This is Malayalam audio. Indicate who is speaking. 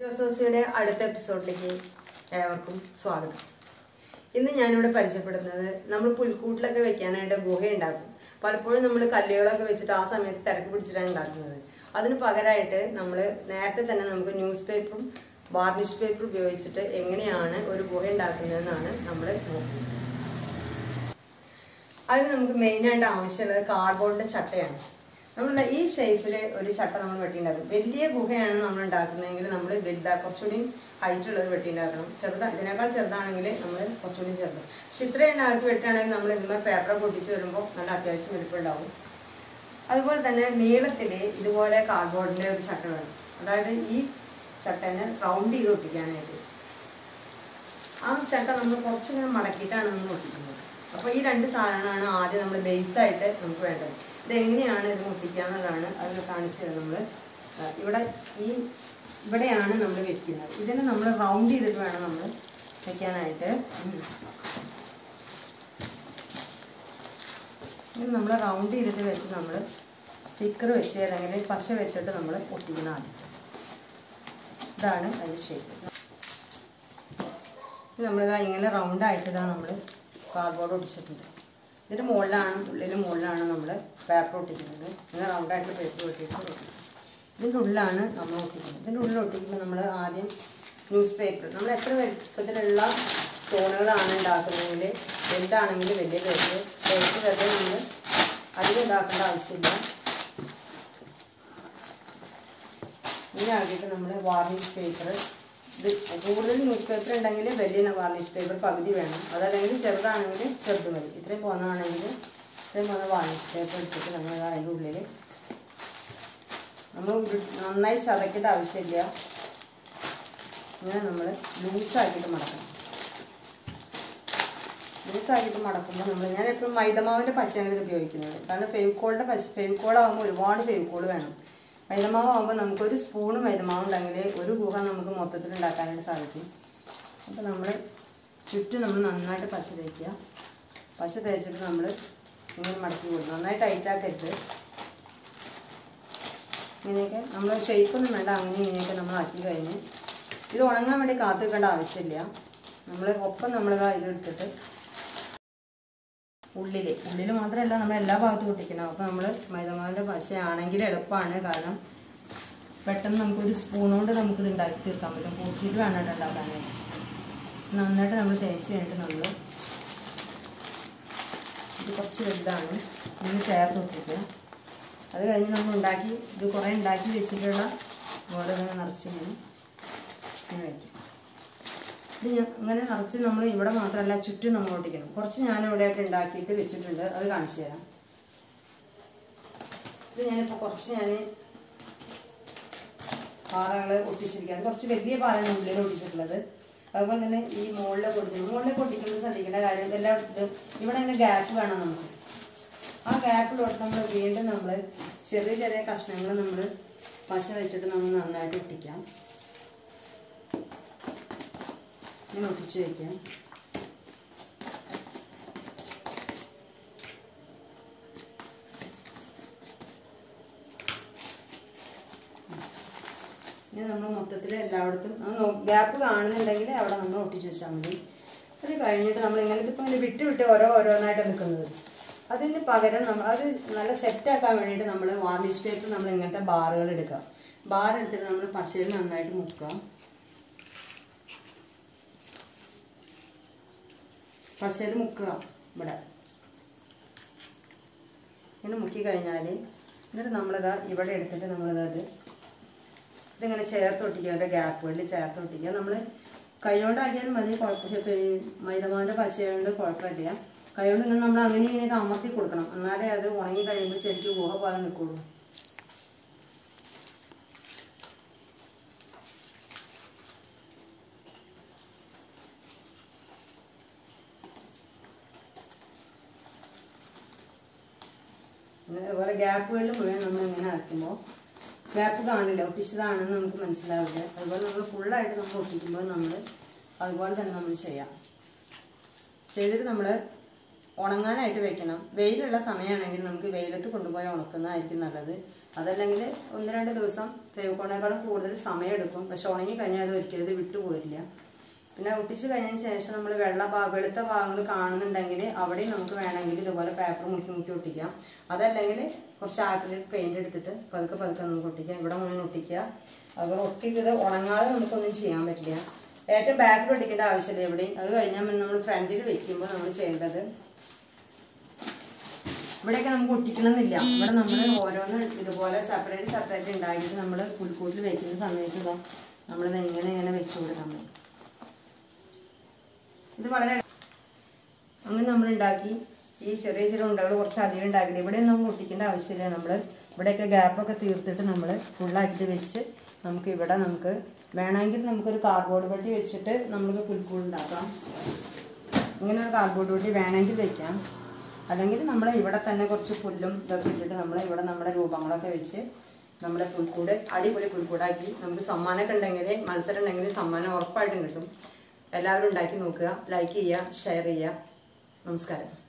Speaker 1: ജോസോസിയുടെ അടുത്ത എപ്പിസോഡിലേക്ക് ഏവർക്കും സ്വാഗതം. ഇന്ന് ഞാനിവിടെ പരിചയപ്പെടുന്നത് നമ്മൾ പുൽക്കൂട്ടിലൊക്കെ വെക്കാനായിട്ട് ഗുഹയുണ്ടാക്കും. പലപ്പോഴും നമ്മൾ കല്ലുകളൊക്കെ വെച്ചിട്ട് ആ സമയത്ത് തിരക്ക് പിടിച്ചിട്ടാണ് ഉണ്ടാക്കുന്നത്. അതിന് പകരമായിട്ട് നമ്മൾ നേരത്തെ തന്നെ നമുക്ക് ന്യൂസ് പേപ്പറും വാർണിഷ് പേപ്പറും ഉപയോഗിച്ചിട്ട് എങ്ങനെയാണ് ഒരു ഗുഹ ഉണ്ടാക്കുന്നതെന്നാണ് നമ്മൾ നോക്കുന്നത്. അതിന് നമുക്ക് മെയിനായിട്ട് ആവശ്യമുള്ളത് കാർഡ്ബോർഡിൻ്റെ ചട്ടയാണ്. നമ്മൾ ഈ ഷേപ്പിൽ ഒരു ചട്ട നമ്മൾ വെട്ടിയുണ്ടാക്കും. വലിയ ഗുഹയാണ് നമ്മൾ ഉണ്ടാക്കുന്നതെങ്കിൽ നമ്മൾ കുറച്ചുകൂടി ഹൈറ്റ് ഉള്ളത് വെട്ടിയുണ്ടാക്കണം. ഇതിനേക്കാൾ ചെറുതാണെങ്കിൽ നമ്മൾ കുറച്ചുകൂടി ചെറുത്. പക്ഷെ ഇത്രയും ഉണ്ടാക്കി വെട്ടുകയാണെങ്കിൽ നമ്മൾ ഇതിന്മേൽ പേപ്പർ പൊട്ടിച്ച് വരുമ്പോൾ നല്ല അത്യാവശ്യം വലിപ്പമുണ്ടാവും. അതുപോലെ തന്നെ നീളത്തിൽ ഇതുപോലെ കാർഡ്ബോർഡിൻ്റെ ഒരു ചട്ട വേണം. അതായത് ഈ ചട്ടേനെ റൗണ്ട് ചെയ്ത് ഒട്ടിക്കാനായിട്ട് ആ ചട്ട നമ്മൾ കുറച്ചിങ്ങനെ മടക്കിയിട്ടാണ് നമ്മൾ ഒട്ടിക്കുന്നത്. അപ്പോൾ ഈ രണ്ട് സാധനമാണ് ആദ്യം നമ്മൾ ബേസായിട്ട് നമുക്ക് വേണ്ടത്. ഇതെങ്ങനെയാണ് ഇത് ഒട്ടിക്കുക എന്നുള്ളതാണ് അതിൽ കാണിച്ചു തരുന്നത്. നമ്മൾ ഇവിടെയാണ് നമ്മൾ വെക്കുന്നത്. ഇതിനെ നമ്മൾ റൗണ്ട് ചെയ്തിട്ട് വേണം നമ്മൾ വെക്കാനായിട്ട്. ഇത് നമ്മൾ റൗണ്ട് ചെയ്തിട്ട് വെച്ച് നമ്മൾ സ്റ്റിക്കർ വെച്ച് അല്ലെങ്കിൽ പശ വെച്ചിട്ട് നമ്മൾ ഒട്ടിക്കുന്നതാണ്. ഇതാണ് അതിൻ്റെ ഷേപ്പ്. ഇത് നമ്മളിതാ ഇങ്ങനെ റൗണ്ടായിട്ട് ഇതാ നമ്മൾ കാർഡ്ബോർഡ് ഒട്ടിച്ചിട്ടുണ്ട്. ഇതിൻ്റെ മുകളിലാണ് നമ്മൾ പേപ്പർ ഒട്ടിക്കുന്നത്. ഇങ്ങനെ റൗണ്ടായിട്ട് പേപ്പർ ഒട്ടിയിട്ട് ഒട്ടിക്കും. ഇതിൻ്റെ ഉള്ളിലാണ് നമ്മൾ ഒട്ടിക്കുന്നത്. ഇതിൻ്റെ ഉള്ളിൽ ഒട്ടിക്കുമ്പോൾ നമ്മൾ ആദ്യം ന്യൂസ് പേപ്പർ, നമ്മൾ എത്ര വലുപ്പത്തിലുള്ള സ്റ്റോണുകളാണ് ഉണ്ടാക്കുന്നതെങ്കിൽ എന്താണെങ്കിലും വലിയ പേപ്പർ വെറുതെ നമ്മൾ അധികം ഉണ്ടാക്കേണ്ട ആവശ്യമില്ല. ഇങ്ങനെ ആക്കിയിട്ട് നമ്മൾ വാർണിഷ് പേപ്പർ, ഇത് കൂടുതൽ ന്യൂസ് പേപ്പർ ഉണ്ടെങ്കിൽ വലിയ വാർണിഷ് പേപ്പർ പകുതി വേണം. അതല്ലെങ്കിൽ ചെറുതാണെങ്കിൽ ചെറുത് മതി. ഇത്രയും പോകുന്നതാണെങ്കിൽ ഇത്രയും പോകുന്ന വാർണിഷ് പേപ്പർ എടുത്തിട്ട് നമ്മൾ അതിൻ്റെ ഉള്ളിൽ നമ്മൾ നന്നായി ചതക്കേണ്ട ആവശ്യമില്ല. ഇങ്ങനെ നമ്മൾ ലൂസാക്കിയിട്ട് മടക്കണം. ലൂസാക്കിയിട്ട് മടക്കുമ്പോൾ ഞാൻ എപ്പോഴും മൈദമാവിൻ്റെ പശയാണ് ഇതിൽ ഉപയോഗിക്കുന്നത്. കാരണം ഫെവിക്കോളാകുമ്പോൾ ഒരുപാട് ഫെവിക്കോൾ വേണം. മൈദമാവാകുമ്പോൾ നമുക്കൊരു സ്പൂണ് മൈദമാവ് ഉണ്ടെങ്കിൽ ഒരു ഗുഹ നമുക്ക് മൊത്തത്തിൽ ഉണ്ടാക്കാനായിട്ട് സാധിക്കും. അപ്പോൾ നമ്മൾ ചുറ്റും നമ്മൾ നന്നായിട്ട് പശ തേക്കുക. പശ തേച്ചിട്ട് നമ്മൾ ഇങ്ങനെ മടക്കി കൊടുക്കും. നന്നായി ടൈറ്റാക്കരുത്. ഇങ്ങനെയൊക്കെ നമ്മൾ ഷേപ്പൊന്നും വേണ്ട. ഇങ്ങനെയൊക്കെ നമ്മൾ ആക്കി കഴിഞ്ഞ് ഇത് ഉണങ്ങാൻ വേണ്ടി കാത്തു വെക്കേണ്ട ആവശ്യമില്ല. നമ്മൾ ഒപ്പം നമ്മളിതാ ഇതെടുത്തിട്ട് ഉള്ളിൽ മാത്രമല്ല നമ്മൾ എല്ലാ ഭാഗത്തും ഒട്ടിക്കണം. അപ്പോൾ നമ്മൾ മൈദമാവിൻ്റെ പശയാണെങ്കിൽ എളുപ്പമാണ്. കാരണം പെട്ടെന്ന് നമുക്കൊരു സ്പൂൺ കൊണ്ട് നമുക്കിത് ഉണ്ടാക്കി തീർക്കാൻ പറ്റും. കൂട്ടിയിട്ട് വേണം ഉണ്ടാക്കാനായിട്ട്. നന്നായിട്ട് നമ്മൾ തേച്ച് കഴിഞ്ഞിട്ട് നമ്മൾ ഇത് കുറച്ച് വലുതാണ് ഇങ്ങനെ ചേർത്ത് ഒട്ടിക്കുക. അത് കഴിഞ്ഞ് നമ്മൾ ഇത് കുറേ ഉണ്ടാക്കി വെച്ചിട്ടുള്ള ഓരോന്ന് നിറച്ചിങ്ങനെ വയ്ക്കും. ഇത് ഇങ്ങനെ നിറച്ച് നമ്മൾ ഇവിടെ മാത്രമല്ല ചുറ്റും നമ്മൾ ഒട്ടിക്കണം. കുറച്ച് ഞാനിവിടെ ആയിട്ട് ഉണ്ടാക്കിയിട്ട് വെച്ചിട്ടുണ്ട്. അത് കാണിച്ചു തരാം. ഇത് ഞാനിപ്പോൾ കുറച്ച് പാറകൾ ഒട്ടിച്ചിരിക്കുകയാണ്. കുറച്ച് വലിയ പാറയാണ് ഉള്ളിൽ ഒട്ടിച്ചിട്ടുള്ളത്. അതുപോലെ തന്നെ ഈ മുകളിലേക്ക് ഒട്ടിക്കുമ്പോൾ ശ്രദ്ധിക്കേണ്ട കാര്യം ഇതെല്ലാം ഇവിടെ തന്നെ ഗ്യാപ്പ് വേണം നമുക്ക്. ആ ഗ്യാപ്പിലോട്ട് നമ്മൾ വീണ്ടും നമ്മൾ ചെറിയ ചെറിയ കഷ്ണങ്ങൾ നമ്മൾ പശ വെച്ചിട്ട് നമ്മൾ നന്നായിട്ട് ഒട്ടിക്കാം. ഇങ്ങനെ ഒട്ടിച്ച് വയ്ക്കാം. ഇനി നമ്മൾ മൊത്തത്തിൽ എല്ലായിടത്തും ഗ്യാപ്പ് കാണുന്നുണ്ടെങ്കിൽ അവിടെ നമ്മൾ ഒട്ടിച്ച് വെച്ചാൽ മതി. അത് കഴിഞ്ഞിട്ട് നമ്മൾ ഇതിപ്പോൾ ഇങ്ങനെ വിട്ട് ഓരോന്നായിട്ട് നിൽക്കുന്നത്. അതിന് പകരം നമ്മൾ അത് നല്ല സെറ്റാക്കാൻ വേണ്ടിയിട്ട് നമ്മൾ വാർണിഷ് പേപ്പർ നമ്മൾ ഇങ്ങനത്തെ ബാറുകൾ എടുക്കുക. ബാർ എടുത്തിട്ട് നമ്മൾ പശയിൽ നന്നായിട്ട് മുക്കുക. പശയിൽ മുക്കുക. ഇവിടെ ഇങ്ങനെ മുക്കി കഴിഞ്ഞാൽ എന്നിട്ട് നമ്മളിതാ ഇവിടെ എടുത്തിട്ട് ഇതിങ്ങനെ ചേർത്ത് ഒട്ടിക്കുക. അതിൻ്റെ ഗ്യാപ്പുകളിൽ ചേർത്ത് ഒട്ടിക്കുക. നമ്മൾ കൈകൊണ്ടാക്കിയാലും മതി, മൈദമാവിൻ്റെ പശയുണ്ട് കുഴപ്പമില്ല. കൈകൊണ്ട് ഇങ്ങനെ നമ്മൾ ഇങ്ങനെയൊക്കെ അമർത്തി കൊടുക്കണം. എന്നാലേ അത് ഉണങ്ങി കഴിയുമ്പോൾ ശരിക്കും ഗുഹ പോലെ നിൽക്കുള്ളൂ. അതുപോലെ ഗ്യാപ്പുകളിൽ മുഴുവൻ നമ്മൾ ഇങ്ങനെ ആക്കുമ്പോൾ ഗ്യാപ്പ് കാണില്ല, ഒട്ടിച്ചതാണെന്ന് നമുക്ക് മനസ്സിലാവില്ല. അതുപോലെ നമ്മൾ ഫുള്ളായിട്ട് നമ്മൾ ഒട്ടിക്കുമ്പോൾ അതുപോലെ തന്നെ നമ്മൾ ചെയ്തിട്ട് നമ്മൾ ഉണങ്ങാനായിട്ട് വെക്കണം. വെയിലുള്ള സമയമാണെങ്കിൽ നമുക്ക് വെയിലത്ത് കൊണ്ടുപോയി ഉണക്കുന്നതായിരിക്കും നല്ലത്. അതല്ലെങ്കിൽ 1-2 ദിവസം ഫെവിക്കോളിനേക്കാളും കൂടുതൽ സമയം എടുക്കും. പക്ഷെ ഉണങ്ങി കഴിഞ്ഞാൽ അത് ഒരിക്കലും ഇത് വിട്ടുപോരില്ല. പിന്നെ ഒട്ടിച്ച് കഴിഞ്ഞതിന് ശേഷം നമ്മൾ വെളുത്ത ഭാഗങ്ങൾ കാണുന്നുണ്ടെങ്കിൽ അവിടെയും നമുക്ക് വേണമെങ്കിൽ ഇതുപോലെ പേപ്പർ മുക്കി ഒട്ടിക്കാം. അതല്ലെങ്കിൽ കുറച്ച് ആക്രിലിക് പെയിന്റ് എടുത്തിട്ട് പതുക്കെ നമുക്ക് ഒട്ടിക്കാം. ഇവിടെ മുന്നിൽ ഒട്ടിക്കുക. അതുപോലെ ഒട്ടിക്കുന്നത് ഉണങ്ങാതെ നമുക്കൊന്നും ചെയ്യാൻ പറ്റില്ല. ഏറ്റവും ബാക്കിൽ ഒട്ടിക്കേണ്ട ആവശ്യമില്ല എവിടെയും. അത് കഴിഞ്ഞാൽ നമ്മൾ ഫ്രണ്ടിൽ വെക്കുമ്പോൾ നമ്മൾ ചെയ്യേണ്ടത് ഇവിടെയൊക്കെ നമുക്ക് ഒട്ടിക്കണമെന്നില്ല. ഇവിടെ നമ്മൾ ഓരോന്ന് ഇതുപോലെ സെപ്പറേറ്റ് ഉണ്ടാക്കിയിട്ട് നമ്മൾ പുൽക്കൂട്ടിൽ വെക്കുന്ന സമയത്ത് നമ്മളിത് ഇങ്ങനെ വെച്ചു കൊടുക്കാൻ പറ്റും. ഇത് വളരെ അങ്ങനെ നമ്മൾ ഉണ്ടാക്കി ഈ ചെറിയ ഉണ്ടകൾ കുറച്ച് അധികം ഉണ്ടാക്കിയിട്ട് ഇവിടെ നമ്മൾ ഒട്ടിക്കേണ്ട ആവശ്യമില്ല. നമ്മൾ ഇവിടെയൊക്കെ ഗ്യാപ്പൊക്കെ തീർത്തിട്ട് നമ്മൾ ഫുള്ളാക്കിയിട്ട് വെച്ച് നമുക്ക് വേണമെങ്കിൽ നമുക്കൊരു കാർഡ്ബോർഡ് പെട്ടി വെച്ചിട്ട് നമുക്ക് പുൽക്കൂടുണ്ടാക്കാം. ഇങ്ങനെ ഒരു കാർഡ്ബോർഡ് പെട്ടി വേണമെങ്കിൽ വെക്കാം. അല്ലെങ്കിൽ നമ്മൾ ഇവിടെ തന്നെ കുറച്ച് പുല്ലും ഇതൊക്കെ ഇട്ടിട്ട് നമ്മുടെ രൂപങ്ങളൊക്കെ വെച്ച് നമ്മുടെ പുൽക്കൂട് അടിപൊളി പുൽക്കൂടാക്കി നമുക്ക് സമ്മാനമൊക്കെ ഉണ്ടെങ്കിൽ മത്സരം ഉണ്ടെങ്കിൽ സമ്മാനം ഉറപ്പായിട്ടും കിട്ടും. എല്ലാവരും ഉണ്ടാക്കി നോക്കുക. ലൈക്ക് ചെയ്യുക, ഷെയർ ചെയ്യുക. നമസ്കാരം.